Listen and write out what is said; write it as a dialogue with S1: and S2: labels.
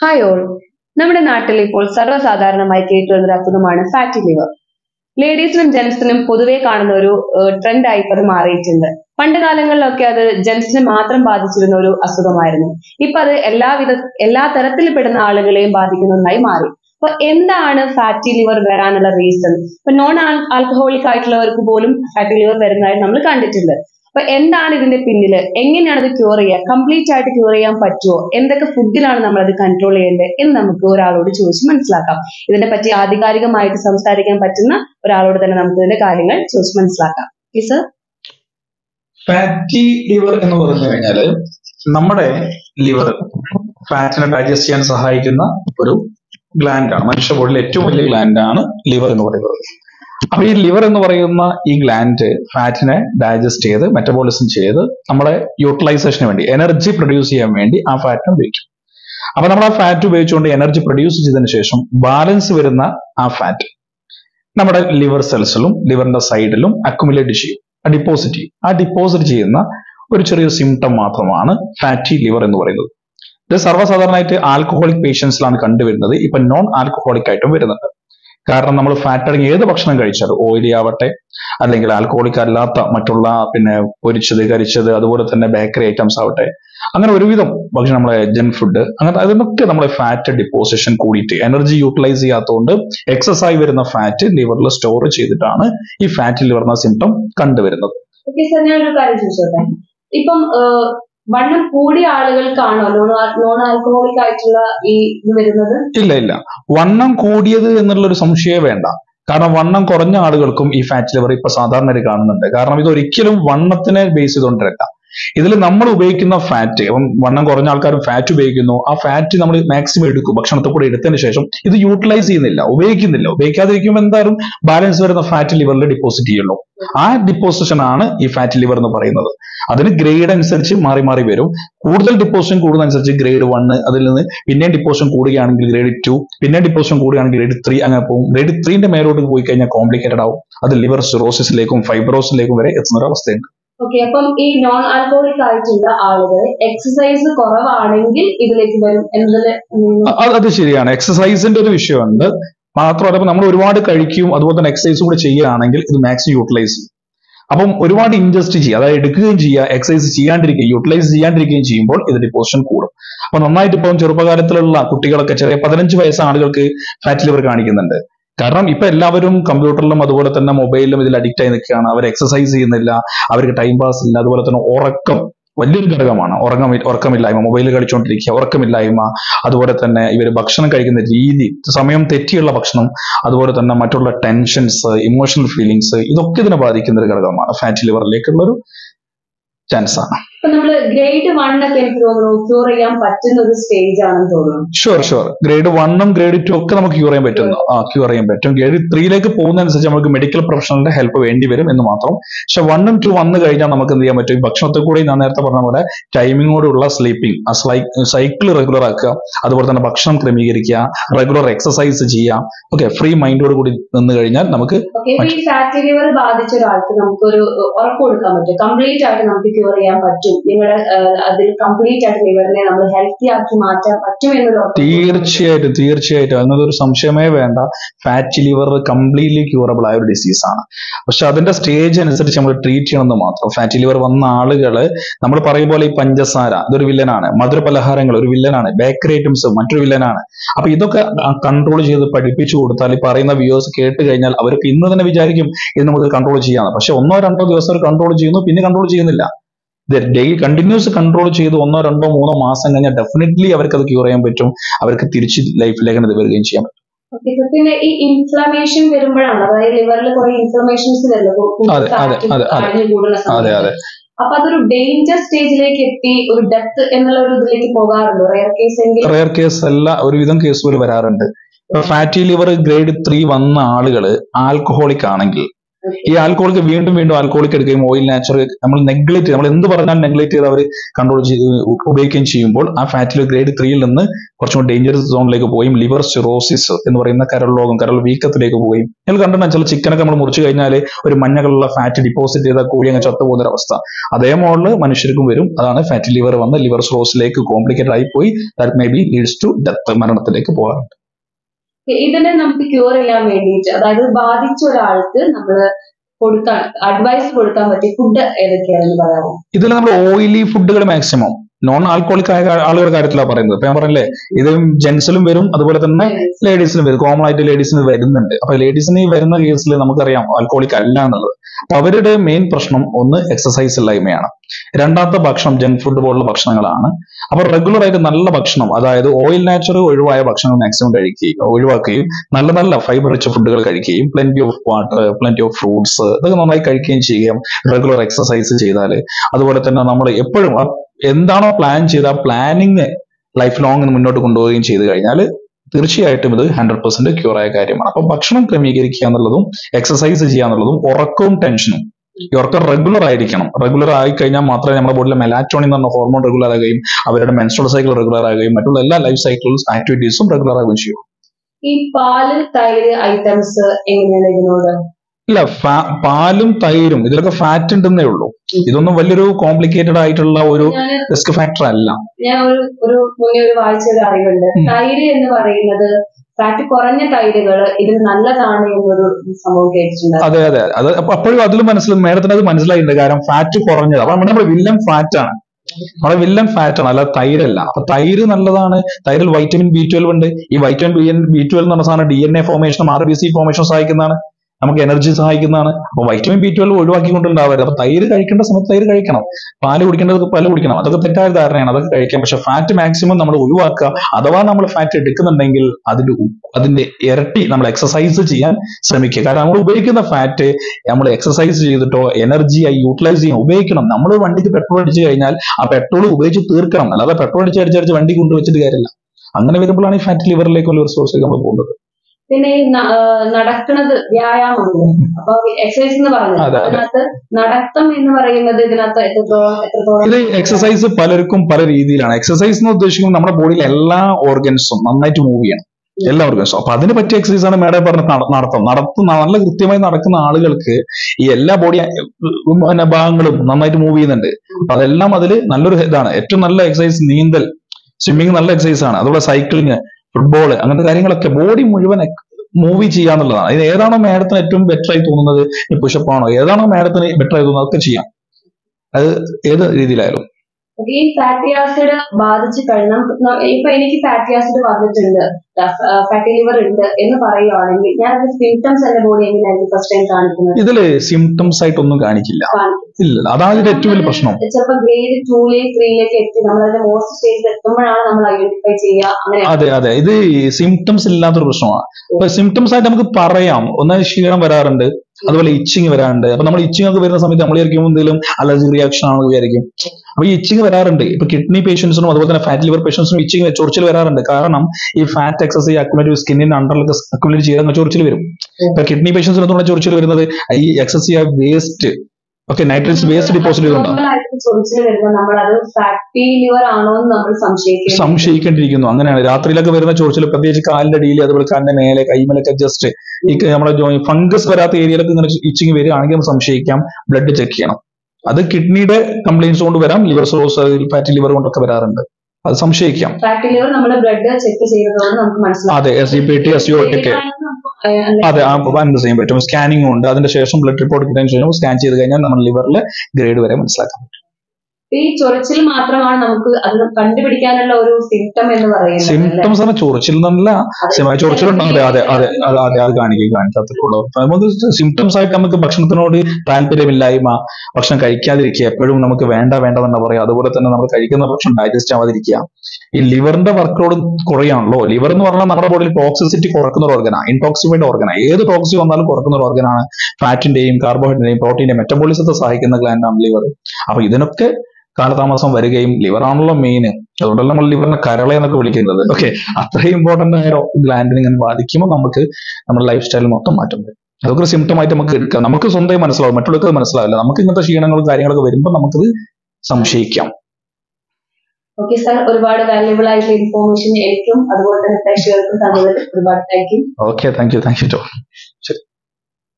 S1: Hi all. നമ്മുടെ നാട്ടിൽ ഇപ്പോൾ സർവ്വസാധാരണമായി കേട്ടുവരുന്ന അസുഖമാണ് ഫാറ്റി ലിവർ. ലേഡീസിനും ജെന്റ്സിനും പൊതുവെ കാണുന്ന ഒരു ട്രെൻഡായി ഇപ്പൊ അത് മാറിയിട്ടുണ്ട്. പണ്ട് കാലങ്ങളിലൊക്കെ അത് ജെന്റ്സിനെ മാത്രം ബാധിച്ചിരുന്ന ഒരു അസുഖമായിരുന്നു. ഇപ്പൊ അത് എല്ലാ തരത്തിൽ പെടുന്ന ആളുകളെയും ബാധിക്കുന്ന ഒന്നായി മാറി. അപ്പൊ എന്താണ് ഫാറ്റി ലിവർ വരാനുള്ള റീസൺ? ഇപ്പൊ നോൺ ആൽക്കഹോളിക് ആയിട്ടുള്ളവർക്ക് പോലും ഫാറ്റി ലിവർ വരുന്നതായി നമ്മൾ കണ്ടിട്ടുണ്ട്. അപ്പൊ എന്താണ് ഇതിന്റെ പിന്നില്? എങ്ങനെയാണ് ഇത് ക്യൂർ ചെയ്യുക? കംപ്ലീറ്റ് ആയിട്ട് ക്യൂർ ചെയ്യാൻ പറ്റുമോ? എന്തൊക്കെ ഫുഡിലാണ് നമ്മൾ അത് കൺട്രോൾ ചെയ്യേണ്ടത് എന്ന് നമുക്ക് ഒരാളോട് ചോദിച്ച് മനസ്സിലാക്കാം. ഇതിനെ പറ്റി ആധികാരികമായിട്ട് സംസാരിക്കാൻ പറ്റുന്ന ഒരാളോട് തന്നെ നമുക്ക് ഇതിന്റെ കാര്യങ്ങൾ ചോദിച്ച് മനസ്സിലാക്കാം. സർ,
S2: ഫാറ്റി ലിവർ എന്ന് പറഞ്ഞു കഴിഞ്ഞാല് നമ്മുടെ ലിവർ ഫാറ്റിനെ ഡൈജസ്റ്റ് ചെയ്യാൻ സഹായിക്കുന്ന ഒരു ഗ്ലാൻഡാണ്. മനുഷ്യ ബോഡിയിലെ ഏറ്റവും വലിയ ഗ്ലാൻഡാണ് ലിവർ എന്ന് പറയുന്നത്. അപ്പൊ ഈ ലിവർ എന്ന് പറയുന്ന ഈ ഗ്ലാൻഡ് ഫാറ്റിനെ ഡൈജസ്റ്റ് ചെയ്ത് മെറ്റബോളിസം ചെയ്ത് നമ്മുടെ യൂട്ടിലൈസേഷന് വേണ്ടി എനർജി പ്രൊഡ്യൂസ് ചെയ്യാൻ വേണ്ടി ആ ഫാറ്റിനെ ഉപയോഗിക്കും. അപ്പൊ നമ്മൾ ആ ഫാറ്റ് ഉപയോഗിച്ചുകൊണ്ട് എനർജി പ്രൊഡ്യൂസ് ചെയ്തതിനു ശേഷം ബാലൻസ് വരുന്ന ആ ഫാറ്റ് നമ്മുടെ ലിവർ സെൽസിലും ലിവറിന്റെ സൈഡിലും അക്യുമുലേറ്റ് ചെയ്യും, ഡിപ്പോസിറ്റ് ചെയ്യും. ആ ഡിപ്പോസിറ്റ് ചെയ്യുന്ന ഒരു ചെറിയൊരു സിംറ്റം മാത്രമാണ് ഫാറ്റി ലിവർ എന്ന് പറയുന്നത്. ഇത് സർവ്വസാധാരണമായിട്ട് ആൽക്കഹോളിക് പേഷ്യൻസിലാണ് കണ്ടുവരുന്നത്. ഇപ്പൊ നോൺ ആൽക്കഹോളിക് ആയിട്ടും വരുന്നുണ്ട്. കാരണം നമ്മൾ ഫാറ്റ് അടങ്ങിയ ഏത് ഭക്ഷണം കഴിച്ചാലും, ഓയിലി ആവട്ടെ അല്ലെങ്കിൽ ആൽക്കഹോളിക് അല്ലാത്ത മറ്റുള്ള പൊരിച്ചത്, കരിച്ചത്, അതുപോലെ തന്നെ ബേക്കറി ഐറ്റംസ് ആവട്ടെ, അങ്ങനെ ഒരുവിധം ഭക്ഷണം, നമ്മളെ ജങ്ക് ഫുഡ്, അങ്ങനെ അതിനൊക്കെ നമ്മളെ ഫാറ്റ് ഡിപ്പോസിഷൻ കൂടിയിട്ട് എനർജി യൂട്ടിലൈസ് ചെയ്യാത്തതുകൊണ്ട് എക്സസ് ആയി വരുന്ന ഫാറ്റ് ലിവറിൽ സ്റ്റോർ ചെയ്തിട്ടാണ് ഈ ഫാറ്റ് ലിവർ എന്ന സിംറ്റം കണ്ടുവരുന്നത്.
S1: ഞാനൊരു കാര്യം ചോദിച്ചോട്ടെ. ഇപ്പം വണ്ണം കൂടിയ ആളുകൾക്കാണോ നോൺ ആൽക്കഹോളിക് ആയിട്ടുള്ള ഈ ഇത് വരുന്നത്?
S2: ഇല്ല, വണ്ണം കൂടിയത് എന്നുള്ള ഒരു സംശയം വേണ്ട. കാരണം വണ്ണം കുറഞ്ഞ ആളുകൾക്കും ഈ ഫാറ്റ് ലിവർ ഇപ്പൊ സാധാരണ കാണുന്നുണ്ട്. കാരണം ഇത് ഒരിക്കലും വണ്ണത്തിനെ ബേസ് ചെയ്തുകൊണ്ടിരല്ല. ഇതിൽ നമ്മൾ ഉപയോഗിക്കുന്ന ഫാറ്റ്, വണ്ണം കുറഞ്ഞ ആൾക്കാരും ഫാറ്റ് ഉപയോഗിക്കുന്നു. ആ ഫാറ്റ് നമ്മൾ മാക്സിമം എടുക്കും, ഭക്ഷണത്തെ കൂടെ എടുത്തതിന് ശേഷം ഇത് യൂട്ടിലൈസ് ചെയ്യുന്നില്ല, ഉപയോഗിക്കാതിരിക്കുമ്പോൾ എന്തായാലും ബാലൻസ് വരുന്ന ഫാറ്റ് ലിവറിൽ ഡിപ്പോസിറ്റ് ചെയ്യുള്ളൂ. ആ ഡിപ്പോസിഷൻ ആണ് ഈ ഫാറ്റ് ലിവർ എന്ന് പറയുന്നത്. അതിന് ഗ്രേഡ് അനുസരിച്ച് മാറി മാറി വരും. കൂടുതൽ ഡിപ്പോസിഷൻ കൂടുന്നതനുസരിച്ച് ഗ്രേഡ് 1, അതിൽ നിന്ന് പിന്നെയും ഡിപ്പോസിഷൻ കൂടുകയാണെങ്കിൽ ഗ്രേഡ് 2, പിന്നെ ഡിപ്പോസിഷൻ കൂടുകയാണെങ്കിൽ ഗ്രേഡ് 3, അങ്ങനെ പോകും. ഗ്രേഡ് 3ന്റെ മേലോട്ട് പോയി കഴിഞ്ഞാൽ കോംപ്ലിക്കേറ്റഡ് ആവും. അത് ലിവർ സിറോസിസിലേക്കും ഫൈബ്രോസിലേക്കും വരെ എത്തുന്ന ഒരു അവസ്ഥയുണ്ട്.
S1: ഓക്കെ, അപ്പം ഈ നോൺ ആൽക്കഹോളിക് ആയിട്ടുള്ള ആളുകൾ എക്സസൈസ് കുറവാണെങ്കിൽ ഇതിലേക്ക് വരും എന്നതില്
S2: അത് ശരിയാണ്. എക്സസൈസിന്റെ ഒരു വിഷയമുണ്ട്. മാത്രമല്ല നമ്മൾ ഒരുപാട് കഴിക്കും, അതുപോലെ തന്നെ എക്സസൈസ് കൂടെ ചെയ്യുകയാണെങ്കിൽ ഇത് മാക്സിമം യൂട്ടിലൈസ് ചെയ്യും. അപ്പം ഒരുപാട് ഇൻജസ്റ്റ് ചെയ്യുക, അതായത് എടുക്കുകയും ചെയ്യുക, എക്സസൈസ് ചെയ്യാണ്ടിരിക്കുകയും യൂട്ടിലൈസ് ചെയ്യാണ്ടിരിക്കുകയും ചെയ്യുമ്പോൾ ഇത് ഡിപ്പോസിഷൻ കൂടും. അപ്പൊ നന്നായിട്ട് ഇപ്പം ചെറുപ്പകാലത്തിലുള്ള കുട്ടികളൊക്കെ, ചെറിയ 15 വയസ്സ് ആളുകൾക്ക് ഫാറ്റ് ലിവർ കാണിക്കുന്നുണ്ട്. കാരണം ഇപ്പൊ എല്ലാവരും കമ്പ്യൂട്ടറിലും അതുപോലെ തന്നെ മൊബൈലിലും ഇതിൽ അഡിക്റ്റ് ആയി നിൽക്കുകയാണ്. അവർ എക്സസൈസ് ചെയ്യുന്നില്ല, അവർക്ക് ടൈം പാസ് ഇല്ല. അതുപോലെ തന്നെ ഉറക്കം വലിയൊരു ഘടകമാണ്. ഉറക്കമില്ലായ്മ, മൊബൈൽ കളിച്ചുകൊണ്ടിരിക്കുക, ഉറക്കമില്ലായ്മ, അതുപോലെ തന്നെ ഇവർ ഭക്ഷണം കഴിക്കുന്ന രീതി, സമയം തെറ്റിയുള്ള ഭക്ഷണം, അതുപോലെ തന്നെ മറ്റുള്ള ടെൻഷൻസ്, ഇമോഷണൽ ഫീലിങ്സ്, ഇതൊക്കെ ഇതിനെ ബാധിക്കുന്ന ഒരു ഘടകമാണ്. ഫാറ്റ് ലിവറിലേക്കുള്ള ഒരു ചാൻസ് ആണ്.
S1: നമ്മള് ഗ്രേഡ് 1 ഒക്കെ എനിക്ക് തോന്നുന്നു ക്യൂർ ചെയ്യാൻ പറ്റുന്ന ഒരു സ്റ്റേജ് ആണെന്ന് തോന്നുന്നു.
S2: ഷുവർ. ഗ്രേഡ് 1ഉം ഗ്രേഡ് 2 ഒക്കെ നമുക്ക് ക്യൂർ ചെയ്യാൻ പറ്റും. ഗ്രേഡ് 3ലേക്ക് പോകുന്നതനുസരിച്ച് നമുക്ക് മെഡിക്കൽ പ്രൊഫഷണലിന്റെ ഹെൽപ്പ് വേണ്ടി വരും എന്ന് മാത്രം. പക്ഷെ 1ഉം 2 വന്നു കഴിഞ്ഞാൽ നമുക്ക് എന്ത് ചെയ്യാൻ പറ്റും? ഭക്ഷണത്തെ കൂടി ഞാൻ നേരത്തെ പറഞ്ഞ പോലെ ടൈമിങ്ങോടുള്ള സ്ലീപ്പിംഗ്, സൈക്കിൾ റെഗുലർ ആക്കുക, അതുപോലെ തന്നെ ഭക്ഷണം ക്രമീകരിക്കുക, റെഗുലർ എക്സസൈസ് ചെയ്യുക. ഓക്കെ, ഫ്രീ മൈൻഡോട് കൂടി നിന്ന് കഴിഞ്ഞാൽ നമുക്ക്
S1: ഈ ഫാറ്റി ലിവർ ബാധിച്ച ഒരാൾക്ക് നമുക്കൊരു ഉറപ്പ് കൊടുക്കാൻ പറ്റും, കംപ്ലീറ്റ് ആയിട്ട് നമുക്ക് ക്യൂർ ചെയ്യാൻ പറ്റും, നിങ്ങളുടെ അതിൽ കംപ്ലീറ്റ് ആയിട്ട് ലിവറിനെ നമ്മൾ ഹെൽത്തി ആക്കി മാറ്റാൻ പറ്റും എന്നൊരു
S2: തീർച്ചയായിട്ടും എന്നതൊരു സംശയമേ വേണ്ട. ഫാറ്റി ലിവർ കംപ്ലീറ്റ്ലി ക്യൂറബിൾ ആയ ഒരു ഡിസീസ് ആണ്. പക്ഷെ അതിന്റെ സ്റ്റേജ് അനുസരിച്ച് നമ്മൾ ട്രീറ്റ് ചെയ്യണമെന്ന് മാത്രം. ഫാറ്റി ലിവർ വന്ന ആളുകള് നമ്മൾ പറയും പോലെ ഈ പഞ്ചസാര ഇതൊരു വില്ലനാണ്, മധുര പലഹാരങ്ങൾ ഒരു വില്ലനാണ്, ബേക്കറി ഐറ്റംസ് മറ്റൊരു വില്ലനാണ്. അപ്പൊ ഇതൊക്കെ കൺട്രോൾ ചെയ്ത് പഠിപ്പിച്ചു കൊടുത്താൽ, ഈ പറയുന്ന വ്യൂസ് കേട്ട് കഴിഞ്ഞാൽ അവർക്ക് ഇന്ന് തന്നെ വിചാരിക്കും ഇത് നമുക്ക് കൺട്രോൾ ചെയ്യാം. പക്ഷെ 1-2 ദിവസം കൺട്രോൾ ചെയ്യുന്നു, പിന്നെ കൺട്രോൾ ചെയ്യുന്നില്ല. ഡെയിലി കണ്ടിന്യൂസ് കൺട്രോൾ ചെയ്ത് 1-2-3 മാസം കഴിഞ്ഞാൽ ഡെഫിനറ്റ്ലി അവർക്ക് അത് ക്യൂർ ചെയ്യാൻ പറ്റും. അവർക്ക് തിരിച്ച് ലൈഫിലേക്ക് അത് വരികയും ചെയ്യാൻ പറ്റും.
S1: പിന്നെ ഈ ഇൻഫ്ലമേഷൻ വരുമ്പോഴാണ്, അതായത് ലിവറിൽ കുറെ ഇൻഫ്ലമേഷൻസ് വരുന്നത്. അപ്പൊ അതൊരു ഡേഞ്ചർ സ്റ്റേജിലേക്ക് എത്തി ഒരു ഡെത്ത് എന്നുള്ള ഒരു ഇതിലേക്ക് പോകാറുണ്ട്. റെയർ കേസ്
S2: അല്ല, ഒരുവിധം കേസുകൾ വരാറുണ്ട്. ഫാറ്റി ലിവർ ഗ്രേഡ് 3 വന്ന ആളുകൾ ആൽക്കഹോളിക് ആണെങ്കിൽ ഈ ആൽക്കോളിക്ക് വീണ്ടും വീണ്ടും ആൽക്കോളിക്ക് എടുക്കുകയും ഓയിൽ നാച്ചുറൽ നമ്മൾ നെഗ്ലേറ്റ് നമ്മൾ എന്ത് പറഞ്ഞാലും നെഗ്ലേറ്റ് ചെയ്ത് അവർ കൺട്രോൾ ഉപയോഗിക്കുകയും ചെയ്യുമ്പോൾ ആ ഫാറ്റിൽ ഗ്രേഡ് 3യിൽ നിന്ന് കുറച്ചും കൂടി ഡേഞ്ചറസ് സോണിലേക്ക് പോയും ലിവർ സിറോസിസ് എന്ന് പറയുന്ന കരൾ വീക്കത്തിലേക്ക് പോവുകയും നിങ്ങൾ കണ്ടിട്ടുണ്ടെന്ന് വെച്ചാൽ ചിക്കനൊക്കെ നമ്മൾ മുറിച്ച് കഴിഞ്ഞാൽ ഒരു മഞ്ഞ കളറുള്ള ഫാറ്റ് ഡിപ്പോസിറ്റ് ചെയ്ത കോഴി അങ്ങ് ചത്തുപോകുന്ന ഒരവസ്ഥ അതേ മോഡല് മനുഷ്യർക്കും വരും. അതാണ് ഫാറ്റി ലിവർ വന്ന് ലിവർ സിറോസിലേക്ക് കോംപ്ലിക്കേറ്റഡ് ആയി പോയി that may be leads to death, മരണത്തിലേക്ക് പോകാറുണ്ട്.
S1: ഇതിനെ നമുക്ക് ക്യൂർ ചെയ്യാൻ വേണ്ടിയിട്ട്, അതായത് ബാധിച്ച ഒരാൾക്ക് നമ്മൾ അഡ്വൈസ് കൊടുക്കാൻ പറ്റിയ ഫുഡ് ഏതൊക്കെയാണെന്ന് പറയാമോ?
S2: ഇതിൽ നമ്മൾ ഓയിലി ഫുഡുകൾ മാക്സിമം നോൺ ആൽക്കോളിക് ആയ ആളുകളുടെ കാര്യത്തിലാണ് പറയുന്നത്. ഇപ്പൊ ഞാൻ പറഞ്ഞില്ലേ, ഇത് ജെന്റ്സിലും വരും അതുപോലെ തന്നെ ലേഡീസിലും വരും. കോമൺ ആയിട്ട് ലേഡീസിന് വരുന്നുണ്ട്. അപ്പൊ ലേഡീസിന് വരുന്ന കേസിൽ നമുക്കറിയാം ആൽക്കോളിക് അല്ല എന്നുള്ളത്. അപ്പൊ അവരുടെ മെയിൻ പ്രശ്നം ഒന്ന് എക്സസൈസ് ഇല്ലായ്മയാണ്, രണ്ടാമത്തെ ഭക്ഷണം ജങ്ക് ഫുഡ് പോലുള്ള ഭക്ഷണങ്ങളാണ്. അപ്പൊ റെഗുലർ ആയിട്ട് നല്ല ഭക്ഷണം, അതായത് ഓയിൽ നാച്ചുറൽ ഒഴിവായ ഭക്ഷണം മാക്സിമം ഒഴിവാക്കുകയും നല്ല നല്ല ഫൈബർ റിച്ച് ഫുഡുകൾ കഴിക്കുകയും plenty of water, plenty of fruits ഇതൊക്കെ നന്നായി കഴിക്കുകയും ചെയ്യുകയും റെഗുലർ എക്സസൈസ് ചെയ്താൽ, അതുപോലെ തന്നെ നമ്മൾ എപ്പോഴും എന്താണോ പ്ലാൻ ചെയ്ത ആ പ്ലാനിങ് ലൈഫ് ലോങ് മുന്നോട്ട് കൊണ്ടുപോവുകയും ചെയ്ത് കഴിഞ്ഞാൽ തീർച്ചയായിട്ടും ഇത് 100% ക്യൂർ ആയ കാര്യമാണ്. അപ്പൊ ഭക്ഷണം ക്രമീകരിക്കുക എന്നുള്ളതും എക്സസൈസ് ചെയ്യുക എന്നുള്ളതും ഉറക്കവും ടെൻഷനും, ഈ ഉറക്കം റെഗുലർ ആയിരിക്കണം. റെഗുലർ ആയി കഴിഞ്ഞാൽ മാത്രമേ നമ്മുടെ ബോഡിയിലെ മെലാറ്റോണിൻ എന്ന ഹോർമോൺ റെഗുലർ ആകുകയും അവരുടെ മെൻസ്ട്രൽ സൈക്കിൾ റെഗുലർ ആകുകയും മറ്റുള്ള എല്ലാ ലൈഫ് സൈക്കിൾസ് ആക്ടിവിറ്റീസും റെഗുലർ ആകുകയും ചെയ്യും.
S1: ഈ പാല് തൈര് ഐറ്റംസ് എങ്ങനെയാണ് ഇതിനോട്?
S2: ഇല്ല, പാലും തൈരും ഇതിലൊക്കെ ഫാറ്റ് ഉണ്ടെന്നേ ഉള്ളൂ. ഇതൊന്നും വലിയൊരു കോംപ്ലിക്കേറ്റഡ് ആയിട്ടുള്ള ഒരു റിസ്ക് ഫാക്ടർ അല്ല.
S1: ഞാൻ ഒരു വായിച്ച ഒരു അറിവുണ്ട്, തൈര് എന്ന് പറയുന്നത് ഫാറ്റ് കുറഞ്ഞ തൈരുകൾ ഇതിൽ നല്ലതാണ് എന്നൊരു സംഭവം കേട്ടിട്ടുണ്ട്.
S2: അതെ അതെ, അത് അപ്പോഴും അതിൽ മേഡത്തിന് അത് മനസ്സിലായിട്ടുണ്ട്. കാരണം ഫാറ്റ് കുറഞ്ഞത് അപ്പൊ നമ്മുടെ വില്ലൻ ഫാറ്റ് ആണ്, നമ്മുടെ വില്ലൻ ഫാറ്റ് ആണ്, അല്ല തൈരല്ല. അപ്പൊ തൈര് നല്ലതാണ്. തൈരിൽ വൈറ്റമിൻ B12 ഉണ്ട്. ഈ വൈറ്റമിൻ B12 എന്ന് പറഞ്ഞ സാധനം DNA ഫോർമേഷനും RBC ഫോർമേഷനും സഹായിക്കുന്നതാണ്, നമുക്ക് എനർജി സഹായിക്കുന്നതാണ്. അപ്പൊ വൈറ്റമിൻ B12 ഒഴിവാക്കിക്കൊണ്ടുണ്ടാവരുത്. അപ്പൊ തൈര് കഴിക്കേണ്ട സമയത്ത് തൈര് കഴിക്കണം, പാല് കുടിക്കേണ്ടത് പാല് കുടിക്കണം. അതൊക്കെ തെറ്റായ ധാരണയാണ്, അതൊക്കെ കഴിക്കാം. പക്ഷെ ഫാറ്റ് മാക്സിമം നമ്മൾ ഒഴിവാക്കുക. അഥവാ നമ്മൾ ഫാറ്റ് എടുക്കുന്നുണ്ടെങ്കിൽ അതിന്റെ ഇരട്ടി നമ്മൾ എക്സസൈസ് ചെയ്യാൻ ശ്രമിക്കുക. കാരണം നമ്മൾ ഉപയോഗിക്കുന്ന ഫാറ്റ് നമ്മൾ എക്സസൈസ് ചെയ്തിട്ടോ എനർജിയായി യൂട്ടിലൈസ് ചെയ്യാൻ ഉപയോഗിക്കണം. നമ്മൾ വണ്ടിക്ക് പെട്രോൾ അടിച്ചു കഴിഞ്ഞാൽ ആ പെട്രോൾ ഉപയോഗിച്ച് തീർക്കണം, അല്ലാതെ പെട്രോൾ അടിച്ചടിച്ച് വണ്ടി കൊണ്ടുവച്ചിട്ട് കാര്യമില്ല. അങ്ങനെ വരുമ്പോഴാണ് ഈ ഫാറ്റ് ലിവറിലേക്കുള്ള ഒരു സോഴ്സിലേക്ക് നമ്മൾ പോകുന്നത്.
S1: പിന്നെ ഈ നടക്കുന്നത് വ്യായാമം, അപ്പൊ എക്സസൈസ് എന്ന് പറയുന്നത് അതിനകത്ത് നടത്തം എന്ന് പറയുന്നത് ഇതിനകത്ത് എത്രത്തോളം? ഇത്
S2: എക്സസൈസ് പലർക്കും പല രീതിയിലാണ്. എക്സസൈസ് എന്ന് ഉദ്ദേശിക്കുമ്പോൾ നമ്മുടെ ബോഡിയിലെ എല്ലാ ഓർഗൻസും നന്നായിട്ട് മൂവ് ചെയ്യണം, എല്ലാ ഓർഗൻസും. അപ്പൊ അതിന് പറ്റിയ എക്സസൈസ് ആണ് മേഡം പറഞ്ഞ നടത്തം. നല്ല കൃത്യമായി നടക്കുന്ന ആളുകൾക്ക് ഈ എല്ലാ ബോഡി ഭാഗങ്ങളും നന്നായിട്ട് മൂവ് ചെയ്യുന്നുണ്ട്. അപ്പൊ അതെല്ലാം അതിൽ നല്ലൊരു ഇതാണ്. ഏറ്റവും നല്ല എക്സസൈസ് നീന്തൽ, സ്വിമ്മിങ് നല്ല എക്സസൈസ് ആണ്. അതുപോലെ സൈക്ലിങ്, ഫുട്ബോള്, അങ്ങനത്തെ കാര്യങ്ങളൊക്കെ ബോഡി മുഴുവൻ മൂവ് ചെയ്യാന്നുള്ളതാണ്. ഇത് ഏതാണോ മാഡത്തിന് ഏറ്റവും ബെറ്റർ ആയി തോന്നുന്നത്, ഈ പുഷപ്പ് ആണോ ഏതാണോ മാഡത്തിന് ബെറ്റർ ആയി തോന്നുന്നത് അതൊക്കെ ചെയ്യാം, അത് ഏത് രീതിയിലായാലും.
S1: ഈ ഫാറ്റി ആസിഡ് ബാധിച്ചു കഴിഞ്ഞാൽ, ഇപ്പൊ എനിക്ക് ഫാറ്റി ആസിഡ് വന്നിട്ടുണ്ട്, ഫാറ്റി ലിവർ ഉണ്ട് എന്ന് പറയുകയാണെങ്കിൽ ഞാൻ സിംറ്റംസ് എന്റെ ബോഡി എങ്ങനെയായിരിക്കും ഫസ്റ്റ് ടൈം കാണിക്കുന്നത്?
S2: ഇതില് സിംറ്റംസ് ആയിട്ടൊന്നും കാണിക്കില്ല. ഇല്ല, അതാണ് ഇതിന്റെ ഏറ്റവും വലിയ പ്രശ്നം.
S1: ചിലപ്പോൾ ഗ്രേഡ് 2ലേക്ക് 3ലേക്ക് എത്തി നമ്മളതിന്റെ മോസ്റ്റ് സ്റ്റേജിൽ എത്തുമ്പോഴാണ് നമ്മൾ ഐഡന്റിഫൈ ചെയ്യുക.
S2: അതെ അതെ, ഇത് സിംറ്റംസ് ഇല്ലാത്തൊരു പ്രശ്നമാണ്. അപ്പൊ സിംറ്റംസ് ആയിട്ട് നമുക്ക് പറയാം, ഒന്നാമത് ക്ഷീണം വരാറുണ്ട്, അതുപോലെ ഇച്ചിങ് വരാറുണ്ട്. അപ്പൊ നമ്മൾ ഇച്ചിങ് ഒക്കെ വരുന്ന സമയത്ത് നമ്മൾ വിചാരിക്കും എന്തെങ്കിലും അലർജി റിയാക്ഷൻ ആണെന്ന് വിചാരിക്കും. അപ്പൊ ഈ ഇച്ചിങ് വരാറുണ്ട്. ഇപ്പൊ കിഡ്നി പേഷ്യൻസിനും അതുപോലെ തന്നെ ഫാറ്റ് ലിവർ പേഷ്യൻസിനും ഇച്ചിങ് ചൊറിച്ചിൽ വരാറുണ്ട്. കാരണം ഈ ഫാറ്റ് എക്സസ് അക്യുമുലേറ്റ് സ്കിന്നിന്റെ അണ്ടറിലൊക്കെ അക്യുമുലേറ്റ് ചെയ്താൽ ചൊറിച്ചിൽ വരും. ഇപ്പൊ കിഡ്നി പേഷ്യൻസിനൊന്നുള്ള ചൊറിച്ചിൽ വരുന്നത് ഈ excess waste, okay, nitrates waste deposit സംശയിക്കേണ്ടിയിരിക്കുന്നു. അങ്ങനെയാണ് രാത്രിയിലൊക്കെ വരുന്ന ചൊറിച്ചിൽ, പ്രത്യേകിച്ച് കാലിന്റെ അടിയിൽ, അതുപോലെ കാലിന്റെ മേലെ, കൈമലൊക്കെ ജസ്റ്റ് ഈ നമ്മുടെ ഫംഗസ് വരാത്ത ഏരിയയിലൊക്കെ ഇങ്ങനെ ഇച്ചിങ് വരികയാണെങ്കിൽ നമുക്ക് സംശയിക്കാം, ബ്ലഡ് ചെക്ക് ചെയ്യണം. അത് കിഡ്നിയുടെ കംപ്ലൈന്റ്സ് കൊണ്ട് വരാം, ലിവർ സിറോസ്, ഫാറ്റി ലിവർ കൊണ്ടൊക്കെ വരാറുണ്ട്, അത് സംശയിക്കാം. അതെ, SGPT, SUOT ഒക്കെ അതെ ചെയ്യാൻ പറ്റും. സ്കാനിങ് ഉണ്ട്, അതിന്റെ ശേഷം ബ്ലഡ് റിപ്പോർട്ട് കിട്ടാൻ ശേഷം സ്കാൻ ചെയ്ത് കഴിഞ്ഞാൽ നമ്മുടെ ലിവറിലെ ഗ്രേഡ് വരെ മനസ്സിലാക്കാൻ പറ്റും.
S1: ഈ ചൊറിച്ചിൽ മാത്രമാണ് നമുക്ക് അത് കണ്ടുപിടിക്കാനുള്ള ഒരു സിംറ്റം എന്ന് പറയുന്നത്.
S2: സിംറ്റംസ് ആണ് ചൊറിച്ചിൽ എന്നല്ല, ചൊറിച്ചിലുണ്ടോ? അതെ അതെ അതെ അതെ അതെ, അത് കാണിക്കാത്തുള്ളൂ. നമുക്ക് സിംറ്റംസ് ആയിട്ട് നമുക്ക് ഭക്ഷണത്തിനോട് താല്പര്യമില്ലായ്മ, ഭക്ഷണം കഴിക്കാതിരിക്കുക, എപ്പോഴും നമുക്ക് വേണ്ട തന്നെ പറയാം. അതുപോലെ തന്നെ നമ്മൾ കഴിക്കുന്ന ഭക്ഷണം ഡൈജസ്റ്റ് ആവാതിരിക്കുക. ഈ ലിവറിന്റെ വർക്കലോട് കുറയാണല്ലോ. ലിവർ എന്ന് പറഞ്ഞാൽ നമ്മുടെ ബോഡിയിൽ ടോക്സിസിറ്റി കുറക്കുന്ന ഒരു ഓർഗനാണ്, ഇൻടോക്സിഫൈഡ് ഓർഗനാണ്. ഏത് ടോക്സിക് വന്നാലും കുറക്കുന്ന ഒരു ഓർഗനാണ്. ഫാറ്റിന്റെയും കാർബോഹൈഡ്രേറ്റിന്റെയും പ്രോട്ടീന്റെയും മെറ്റബോളിസത്തെ സഹായിക്കുന്ന ഗ്ലാൻഡാണ് ലിവർ. അപ്പൊ ഇതിനൊക്കെ കാലതാമസം വരികയും, ലിവറാണല്ലോ മെയിൻ, അതുകൊണ്ടല്ല നമ്മൾ ലിവറിനെ കരളെ എന്നൊക്കെ വിളിക്കുന്നത്. ഓക്കെ, അത്രയും ഇമ്പോർട്ടന്റ് ആയ ഗ്ലാൻഡിനെ ഇങ്ങനെ ബാധിക്കുമ്പോൾ നമുക്ക് നമ്മുടെ ലൈഫ് സ്റ്റൈൽ മൊത്തം മാറ്റം വരും. അതൊക്കെ ഒരു സിംറ്റം ആയിട്ട് നമുക്ക് എടുക്കാം. നമുക്ക് സ്വന്തമായി മനസ്സിലാവും, മറ്റുള്ളവർക്ക് മനസ്സിലാവില്ല. നമുക്ക് ഇങ്ങനത്തെ ക്ഷീണങ്ങളും കാര്യങ്ങളൊക്കെ വരുമ്പോൾ നമുക്കത് സംശയിക്കാം.
S1: ഓക്കെ സാർ, ഒരുപാട് വാല്യുബിൾ ആയിട്ടുള്ള ഇൻഫോർമേഷൻ എനിക്കും അതുപോലെ തന്നെ പ്രേക്ഷകർക്കും തന്നതിൽ ഒരുപാട് thank you.
S2: Okay, thank you. ശരി.